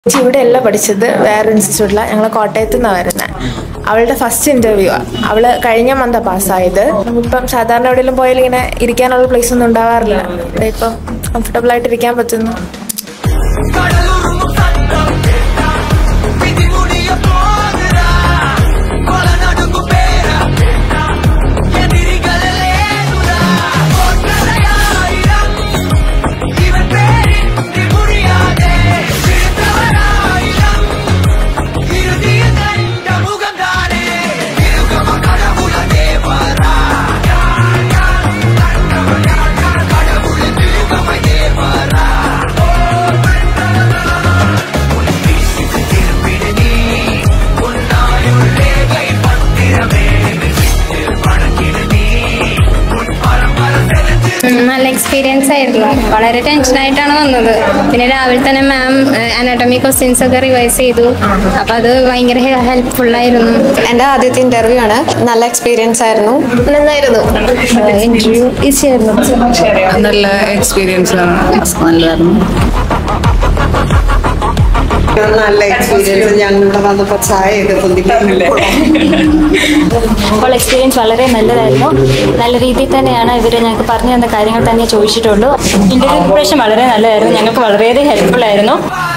ഇവിടെയല്ല പഠിച്ചത്, വേറെ ഇൻസ്റ്റിറ്റ്യൂട്ടിലാണ്. ഞങ്ങൾ കോട്ടയത്തു നിന്നാണ് വരുന്നത്. അവളുടെ ഫസ്റ്റ് ഇന്റർവ്യൂ അവള് കഴിഞ്ഞ മന്താ പാസ്സായത്. ഇപ്പം സാധാരണ എവിടെയെങ്കിലും പോയാലും ഇങ്ങനെ ഇരിക്കാനുള്ള പ്ലേസ് ഒന്നും ഉണ്ടാവാറില്ല. ഇവിടെ ഇപ്പം കംഫർട്ടബിൾ ആയിട്ട് ഇരിക്കാൻ പറ്റുന്നു. നല്ല എക്സ്പീരിയൻസ് ആയിരുന്നു. വളരെ ടെൻഷനായിട്ടാണ് വന്നത്. പിന്നെ രാവിലെ തന്നെ മാം അനാട്ടമി ക്വസ്റ്റ്യൻസ് ഒക്കെ റിവൈസ് ചെയ്തു. അപ്പൊ അത് ഭയങ്കര ഹെൽപ്ഫുള്ളായിരുന്നു. എൻ്റെ ആദ്യത്തെ ഇന്റർവ്യൂ ആണ്. നല്ല എക്സ്പീരിയൻസ് ആയിരുന്നു. നന്നായിരുന്നു. ഇന്റർവ്യൂ ഈസി ആയിരുന്നു. നല്ല എക്സ്പീരിയൻസ് ആണ്. നല്ലതായിരുന്നു. നല്ല എക്സ്പീരിയൻസ്. ഞങ്ങളുടെ വന്നപ്പോൾ ചായയൊക്കെ പൊന്തിക്കുന്നില്ലേ. അപ്പോൾ എക്സ്പീരിയൻസ് വളരെ നല്ലതായിരുന്നു. നല്ല രീതിയിൽ തന്നെയാണ് ഇവർ ഞങ്ങൾക്ക് പറഞ്ഞു തന്ന കാര്യങ്ങൾ തന്നെ ചോദിച്ചിട്ടുള്ളൂ. ഇന്റർവ്യൂ പ്രിപ്പറേഷൻ വളരെ നല്ലതായിരുന്നു. ഞങ്ങൾക്ക് വളരെയധികം ഹെൽപ്ഫുൾ ആയിരുന്നു.